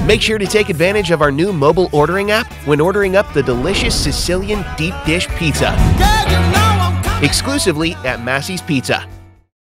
Make sure to take advantage of our new mobile ordering app when ordering up the delicious Sicilian deep dish pizza. Exclusively at Massey's Pizza.